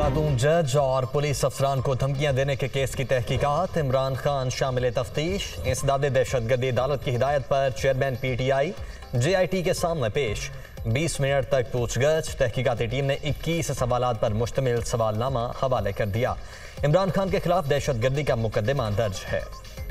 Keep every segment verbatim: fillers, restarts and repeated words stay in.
खातून जज और पुलिस अफसरान को धमकियां देने के केस की तहकीकात। इमरान खान शामिल तफ्तीश। इंसदाद दहशतगर्दी अदालत की हिदायत पर chairman P T I J I T के सामने पेश। बीस मिनट तक पूछगछ। तहकीकाती टीम ने इक्कीस सवालात पर मुश्तमिल सवालनामा हवाले कर दिया। इमरान खान के खिलाफ दहशतगर्दी का मुकदमा दर्ज है।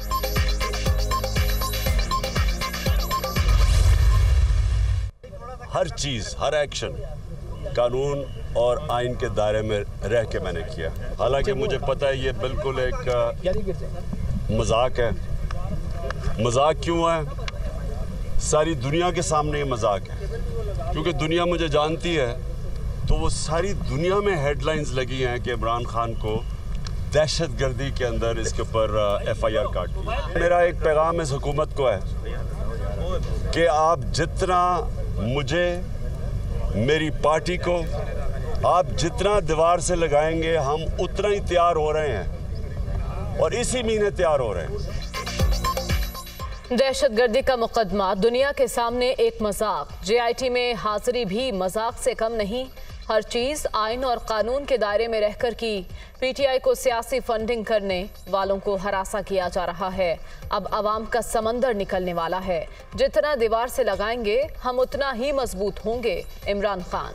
हर चीज, हर एक्शन कानून और आइन के दायरे में रह के मैंने किया। हालांकि मुझे पता है ये बिल्कुल एक मजाक है। मजाक क्यों है? सारी दुनिया के सामने ये मजाक है, क्योंकि दुनिया मुझे जानती है। तो वो सारी दुनिया में हेडलाइंस लगी हैं कि इमरान खान को दहशतगर्दी के अंदर इसके ऊपर एफ आई आर काट दी। मेरा एक पैगाम इस हुकूमत को है कि आप जितना मुझे, मेरी पार्टी को आप जितना दीवार से लगाएंगे, हम उतना ही तैयार हो रहे हैं और इसी महीने तैयार हो रहे हैं। दहशतगर्दी का मुकदमा दुनिया के सामने एक मजाक। जे आई टी में हाजिरी भी मजाक से कम नहीं। हर चीज आइन और कानून के दायरे में रहकर की। पी टी आई को सियासी फंडिंग करने वालों को हरासा किया जा रहा है। अब अवाम का समंदर निकलने वाला है। जितना दीवार से लगाएंगे, हम उतना ही मजबूत होंगे। इमरान खान।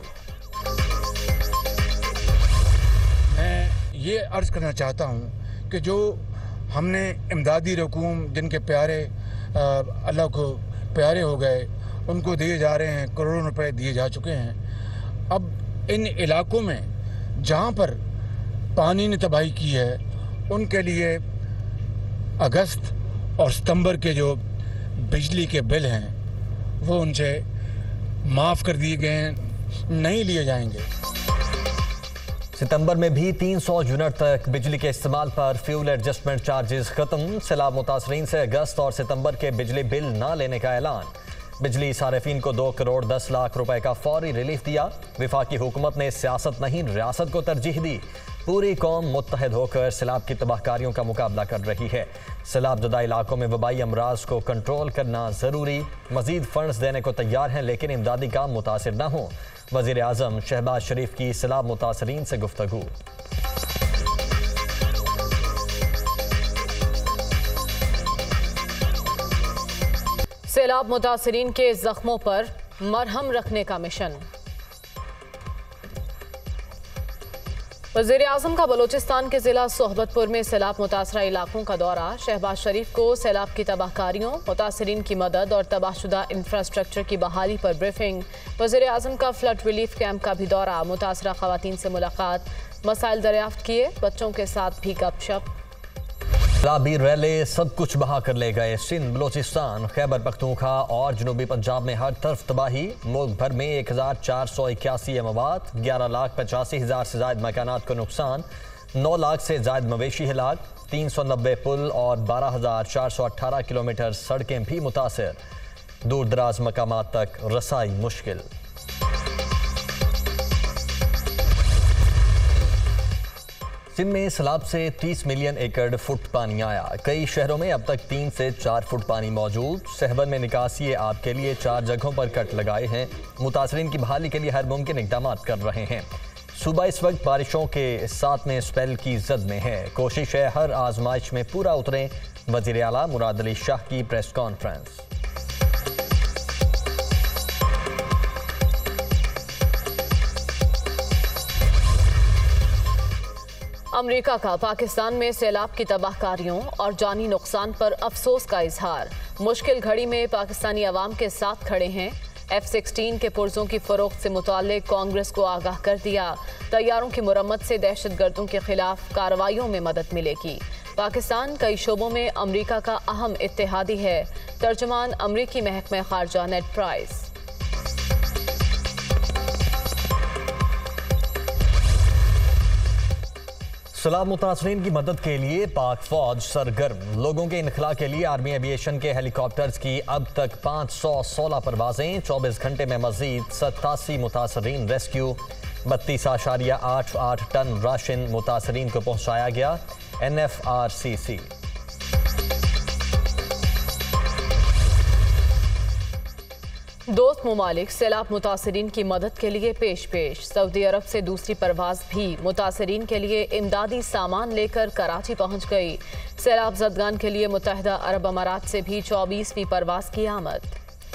मैं ये अर्ज करना चाहता हूँ कि जो हमने इमदादी रकूम जिनके प्यारे अल्लाह को प्यारे हो गए, उनको दिए जा रहे हैं, करोड़ों रुपए दिए जा चुके हैं। अब इन इलाकों में जहाँ पर पानी ने तबाही की है, उनके लिए अगस्त और सितंबर के जो बिजली के बिल हैं वो उनसे माफ़ कर दिए गए हैं, नहीं लिए जाएंगे। सितंबर में भी तीन सौ यूनिट तक बिजली के इस्तेमाल पर फ्यूल एडजस्टमेंट चार्जेस खत्म। सैलाब मुतासरीन से अगस्त और सितंबर के बिजली बिल न लेने का ऐलान। बिजली सारिफीन को दो करोड़ दस लाख रुपए का फौरी रिलीफ दिया। वफाकी हुकूमत ने सियासत नहीं रियासत को तरजीह दी। पूरी कौम मुत्तहद होकर सैलाब की तबाहकारियों का मुकाबला कर रही है। सैलाब ज़दा इलाकों में वबाई अमराज को कंट्रोल करना ज़रूरी। मजीद फंड्स देने को तैयार हैं, लेकिन इमदादी काम मुतासिर न हो। वज़ीर आज़म शहबाज शरीफ की सैलाब मुतासरीन से गुफ्तगू। सैलाब मुतासरीन के जख्मों पर मरहम रखने का मिशन। वज़ीर आज़म का बलूचिस्तान के ज़िला सोहबतपुर में सैलाब मुतासरा इलाकों का दौरा। शहबाज शरीफ को सैलाब की तबाहकारियों, मुतासरीन की मदद और तबाहशुदा इंफ्रास्ट्रक्चर की बहाली पर ब्रीफिंग। वज़ीर आज़म का फ्लड रिलीफ कैंप का भी दौरा। मुतासरा खवातीन से मुलाकात, मसाइल दरियाफ्त किए, बच्चों के साथ भी गपशप। सैलाबी रैले सब कुछ बहा कर ले गए। सिंध, बलोचिस्तान, खैबर पख्तूनख्वा और जनूबी पंजाब में हर तरफ तबाही। मुल्क भर में एक हजार चार सौ इक्यासी अमवात, ग्यारह लाख पचासी हजार से ज्यादा मकानात को नुकसान, नौ लाख से ज्यादा मवेशी हिलाक, तीन सौ नब्बे पुल और बारह हजार चार सौ अट्ठारह किलोमीटर सड़कें भी मुतासर। दूर दराज मकामात तक रसाई मुश्किल। सिंध में सैलाब से तीस मिलियन एकड़ फुट पानी आया। कई शहरों में अब तक तीन से चार फुट पानी मौजूद। सहवन में निकासी आब के लिए चार जगहों पर कट लगाए हैं। मुतासरीन की बहाली के लिए हर मुमकिन इकदाम कर रहे हैं। सूबा इस वक्त बारिशों के सातवें स्पेल की जद में है। कोशिश है हर आजमाइश में पूरा उतरें। वज़ीर आला मुराद अली शाह की प्रेस कॉन्फ्रेंस। अमेरिका का पाकिस्तान में सैलाब की तबाहकारियों और जानी नुकसान पर अफसोस का इजहार। मुश्किल घड़ी में पाकिस्तानी अवाम के साथ खड़े हैं। एफ सिक्सटीन के पुर्जों की फरोख्त से मुताल्लिक कांग्रेस को आगाह कर दिया। तैयारों की मुरम्मत से दहशतगर्दों के खिलाफ कार्रवाइयों में मदद मिलेगी। पाकिस्तान कई शोबों में अमेरिका का अहम इत्तेहादी है। तर्जुमान अमरीकी महकमा खारजा नेड प्राइस। सैलाब मुतासरीन की मदद के लिए पाक फौज सरगर्म। लोगों के इनखला के लिए आर्मी एविएशन के हेलीकॉप्टर्स की अब तक पाँच सौ सोलह परवाजें। चौबीस घंटे में मजीद सतासी मुतासरीन रेस्क्यू। बत्तीस आशारिया आठ आठ टन राशन मुतासरीन को पहुंचाया गया। N F R C C. दोस्त ममालिक सैलाब मुतासरीन की मदद के लिए पेश पेश। सऊदी अरब से दूसरी परवाज भी मुतासरीन के लिए इमदादी सामान लेकर कराची पहुंच गई। सैलाब जदगान के लिए मुत्तहिदा अरब अमारात से भी चौबीसवीं परवाज की आमद।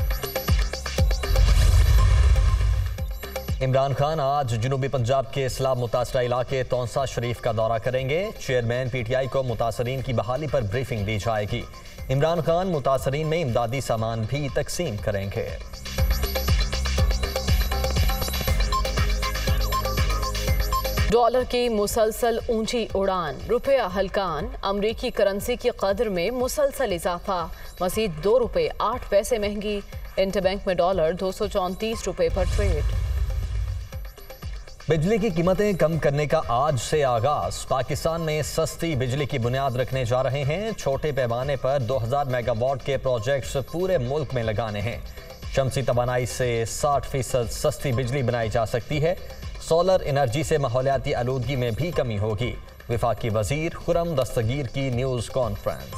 इमरान खान आज जनूबी पंजाब के सैलाब मुतासरा इलाके तौंसा शरीफ का दौरा करेंगे। चेयरमैन पीटीआई को मुतासरीन की बहाली पर ब्रीफिंग दी जाएगी। इमरान खान मुतासरीन में इमदादी सामान भी तकसीम करेंगे। डॉलर की मुसलसल ऊंची उड़ान, रुपया हल्कान, अमरीकी करेंसी की कदर में मुसलसल इजाफा, मजीद दो रुपये आठ पैसे महंगी। इंटरबैंक में डॉलर दो सौ चौंतीस रुपये पर ट्रेड। बिजली की कीमतें कम करने का आज से आगाज। पाकिस्तान में सस्ती बिजली की बुनियाद रखने जा रहे हैं। छोटे पैमाने पर दो हज़ार मेगावाट के प्रोजेक्ट्स पूरे मुल्क में लगाने हैं। शमसी तवानाई से साठ फीसद सस्ती बिजली बनाई जा सकती है। सोलर एनर्जी से माहौलियाती आलूदगी में भी कमी होगी। वफाकी वजीर खुरम दस्तगीर की न्यूज़ कॉन्फ्रेंस।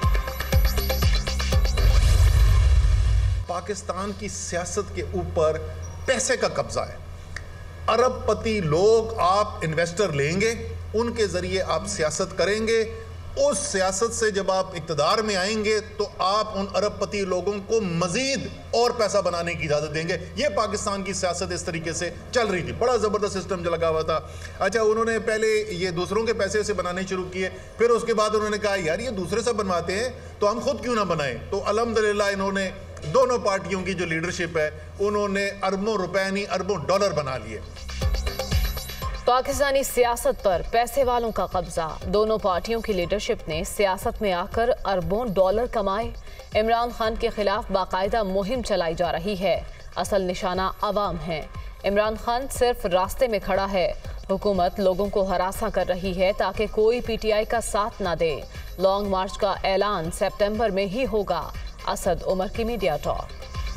पाकिस्तान की सियासत के ऊपर पैसे का कब्जा है। अरबपति लोग आप इन्वेस्टर लेंगे, उनके जरिए आप सियासत करेंगे। उस सियासत से जब आप इक़्तिदार में आएंगे तो आप उन अरबपति लोगों को मजीद और पैसा बनाने की इजाज़त देंगे। ये पाकिस्तान की सियासत इस तरीके से चल रही थी। बड़ा ज़बरदस्त सिस्टम जो लगा हुआ था। अच्छा, उन्होंने पहले ये दूसरों के पैसे से बनाने शुरू किए, फिर उसके बाद उन्होंने कहा यार ये दूसरे से बनवाते हैं तो हम खुद क्यों ना बनाएं। तो अल्हम्दुलिल्लाह इन्होंने दोनों पार्टियों की जो लीडरशिप है उन्होंने अरबों रुपए नहीं अरबों डॉलर बना लिए। पाकिस्तानी सियासत पर पैसे वालों का कब्जा। दोनों पार्टियों की लीडरशिप ने सियासत में आकर अरबों डॉलर कमाए। इमरान खान के खिलाफ बाकायदा मुहिम चलाई जा रही है। असल निशाना अवाम है। इमरान खान सिर्फ रास्ते में खड़ा है। हुकूमत लोगों को हरासा कर रही है ताकि कोई पीटीआई का साथ ना दे। लॉन्ग मार्च का ऐलान सितंबर में ही होगा। असद उमर की मीडिया टॉक।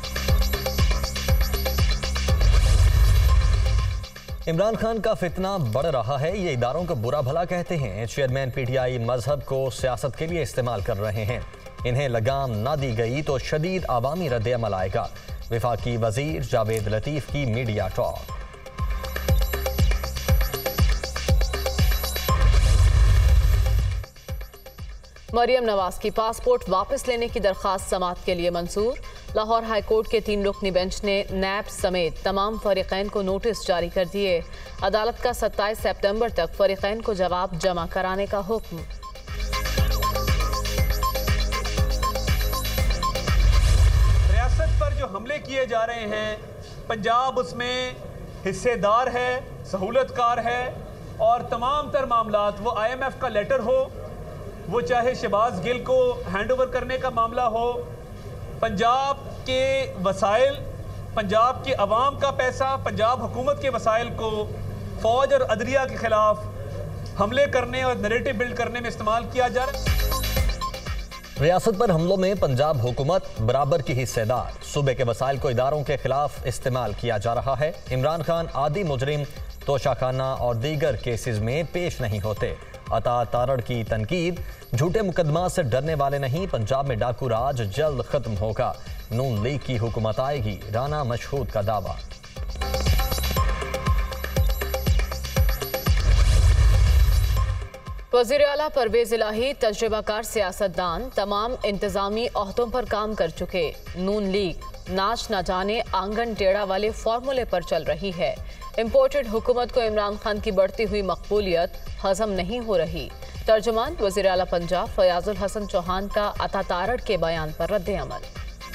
इमरान खान का फितना बढ़ रहा है, ये इदारों को बुरा भला कहते हैं। चेयरमैन पीटीआई मजहब को सियासत के लिए इस्तेमाल कर रहे हैं। इन्हें लगाम ना दी गई तो शदीद आवामी रद्द-ए-अमल आएगा। वफाकी वजीर जावेद लतीफ की मीडिया टॉक। मरियम नवाज की पासपोर्ट वापस लेने की दरखास्त समाअत के लिए मंजूर। लाहौर हाई कोर्ट के तीन रुकनी बेंच ने नैब समेत तमाम फरीकैन को नोटिस जारी कर दिए। अदालत का सत्ताईस सितंबर तक फरीकैन को जवाब जमा कराने का हुक्म। रियासत पर जो हमले किए जा रहे हैं, पंजाब उसमें हिस्सेदार है, सहूलतकार है और तमाम तर मामलात, वो आई एम एफ का लेटर हो, वो चाहे शहबाज गिल को हैंडओवर करने का मामला हो, पंजाब के वसाइल, पंजाब के अवाम का पैसा, पंजाब हुकूमत के वसाइल को फौज और अदलिया के खिलाफ हमले करने और नैरेटिव बिल्ड करने में इस्तेमाल किया जा रहा है। रियासत पर हमलों में पंजाब हुकूमत बराबर की हिस्सेदार। सूबे के वसाइल को इदारों के खिलाफ इस्तेमाल किया जा रहा है। इमरान खान आदि मुजरिम तोशाखाना और दीगर केसेस में पेश नहीं होते। अता तारड़ की तनकीद, झूठे मुकदमा से डरने वाले नहीं। पंजाब में डाकू राज जल्द खत्म होगा। नून लीग की हुकूमत आएगी, राना मशहूद का दावा। वज़ीर आला परवेज इलाही तजुर्बाकार सियासतदान, तमाम इंतजामी ओहदों पर काम कर चुके। नून लीग नाच ना जाने आंगन टेढ़ा वाले फॉर्मूले पर चल रही है। इम्पोर्टेड हुकूमत को इमरान खान की बढ़ती हुई मकबूलियत हजम नहीं हो रही। तर्जुमान वज़ीर आला पंजाब फयाजुल हसन चौहान का अता तारड़ के बयान पर रद्द-ए-अमल।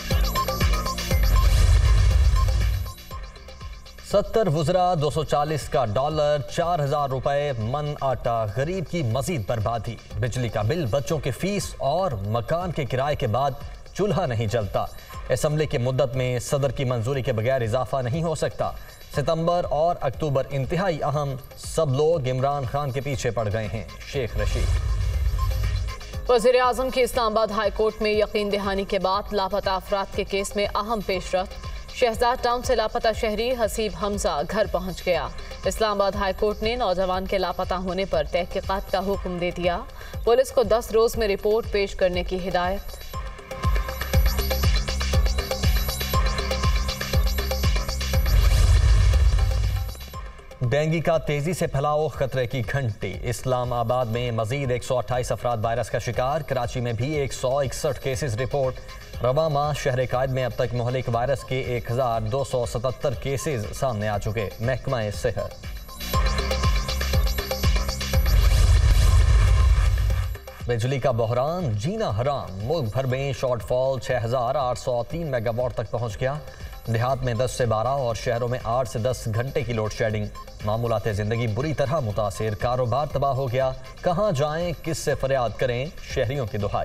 सत्तर वुज़रा, दो सौ चालीस का डॉलर, चार हजार रुपए मन आटा, गरीब की मजीद बर्बादी। बिजली का बिल, बच्चों की फीस और मकान के किराए के बाद चूल्हा नहीं जलता। असम्बली की मुद्दत में सदर की मंजूरी के बगैर इजाफा नहीं हो सकता। सितंबर और अक्टूबर इंतहाई अहम, सब लोग इमरान खान के पीछे पड़ गए हैं। शेख रशीद। वज़ीर आज़म की इस्लामाबाद हाई कोर्ट में यकीन दहानी के बाद लापता अफराद के केस में अहम पेशरफ्त। शहजाद टाउन से लापता शहरी हसीब हमजा घर पहुंच गया। इस्लामाबाद हाई कोर्ट ने नौजवान के लापता होने पर तहकीकात का हुक्म दे दिया। पुलिस को दस रोज में रिपोर्ट पेश करने की हिदायत। डेंगू का तेजी से फैलाव, खतरे की घंटी। इस्लामाबाद में मजीद एक सौ अट्ठाईस अफराद वायरस का शिकार। कराची में भी एक सौ इकसठ केसेस रिपोर्ट। रवा माह शहर कायद में अब तक मुहलिक वायरस के एक हजार दो सौ सतहत्तर केसेस सामने आ चुके। महकमा सेहत। बिजली का बहरान, जीना हराम। मुल्क भर में शॉर्टफॉल छह हजार आठ सौ तीन मेगावाट तक पहुंच गया। देहात में दस से बारह और शहरों में आठ से दस घंटे की लोड शेडिंग। मामूलात जिंदगी बुरी तरह मुतासिर। कारोबार तबाह हो गया। कहां जाएं, किससे फरियाद करें, शहरियों की दुहाई।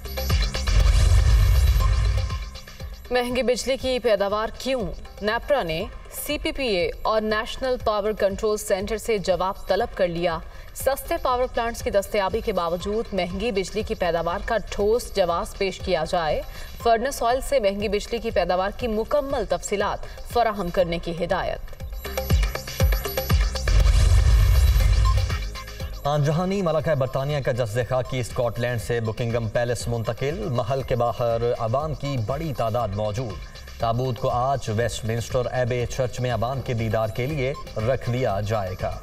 महंगी बिजली की पैदावार क्यों? नेपरा ने सीपीपीए और नेशनल पावर कंट्रोल सेंटर से जवाब तलब कर लिया। सस्ते पावर प्लांट्स की दस्तयाबी के बावजूद महंगी बिजली की पैदावार का ठोस जवाब पेश किया जाए। फर्नेस ऑयल से महंगी बिजली की पैदावार की मुकम्मल तफसीलात फराहम करने की हिदायत। आनजहानी मलका बरतानिया का जज्बे खाकी स्कॉटलैंड से बुकिंगम पैलेस मुंतकिल। महल के बाहर अवाम की बड़ी तादाद मौजूद। ताबूत को आज वेस्टमिंस्टर एबे चर्च में अवाम के दीदार के लिए रख दिया जाएगा।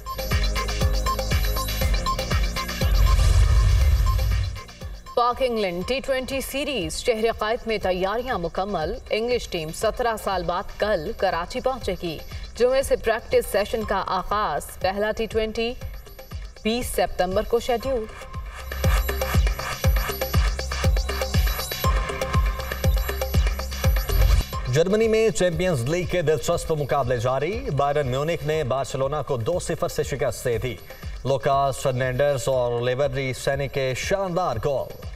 पाक इंग्लैंड टी ट्वेंटी सीरीज शहर कायद में तैयारियां मुकम्मल। इंग्लिश टीम सत्रह साल बाद कल कराची पहुंचेगी। जुमे से प्रैक्टिस सेशन का आगाज। पहला टी ट्वेंटी बीस सितंबर को शेड्यूल। जर्मनी में चैंपियंस लीग के दिलचस्प मुकाबले जारी। बायरन म्यूनिख ने बार्सिलोना को दो सिफर से शिकस्त दे दी। लुकास फर्नांडिस और लेवरी सेने के शानदार गोल।